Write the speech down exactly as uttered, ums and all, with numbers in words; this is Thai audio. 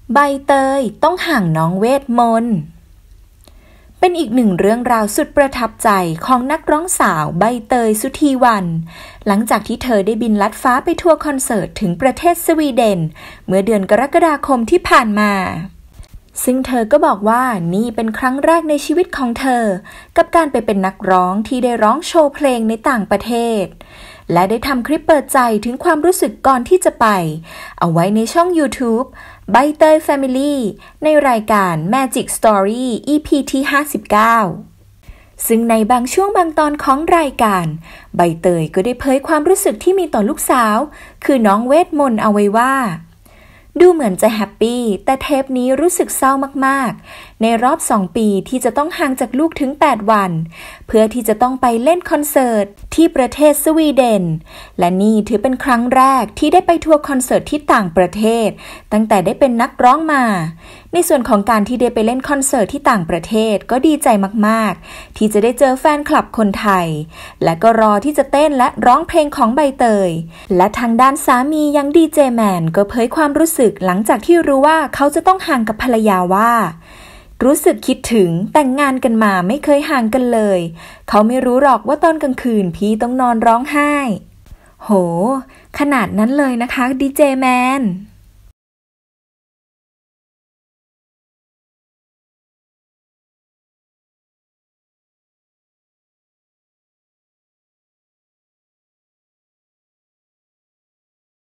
ใบเตยต้องห่างน้องเวทมนต์เป็นอีกหนึ่งเรื่องราวสุดประทับใจของนักร้องสาวใบเตยสุธีวรรณหลังจากที่เธอได้บินลัดฟ้าไปทัวร์คอนเสิร์ตถึงประเทศสวีเดนเมื่อเดือนกรกฎาคมที่ผ่านมาซึ่งเธอก็บอกว่านี่เป็นครั้งแรกในชีวิตของเธอกับการไปเป็นนักร้องที่ได้ร้องโชว์เพลงในต่างประเทศและได้ทำคลิปเปิดใจถึงความรู้สึกก่อนที่จะไปเอาไว้ในช่อง YouTube ใบเตย Family ในรายการ Magic Story อี พี ที่ ห้าสิบเก้า ซึ่งในบางช่วงบางตอนของรายการใบเตยก็ได้เผยความรู้สึกที่มีต่อลูกสาวคือน้องเวทมนต์เอาไว้ว่าดูเหมือนจะแฮปปี้แต่เทปนี้รู้สึกเศร้ามากๆในรอบสองปีที่จะต้องห่างจากลูกถึงแปดวันเพื่อที่จะต้องไปเล่นคอนเสิร์ตที่ประเทศสวีเดนและนี่ถือเป็นครั้งแรกที่ได้ไปทัวร์คอนเสิร์ตที่ต่างประเทศตั้งแต่ได้เป็นนักร้องมาในส่วนของการที่ได้ไปเล่นคอนเสิร์ตที่ต่างประเทศก็ดีใจมากๆที่จะได้เจอแฟนคลับคนไทยและก็รอที่จะเต้นและร้องเพลงของใบเตยและทางด้านสามียังดีเจแมนก็เผยความรู้สึกหลังจากที่รู้ว่าเขาจะต้องห่างกับภรรยาว่ารู้สึกคิดถึงแต่งงานกันมาไม่เคยห่างกันเลยเขาไม่รู้หรอกว่าตอนกลางคืนพี่ต้องนอนร้องไห้โหขนาดนั้นเลยนะคะดีเจแมน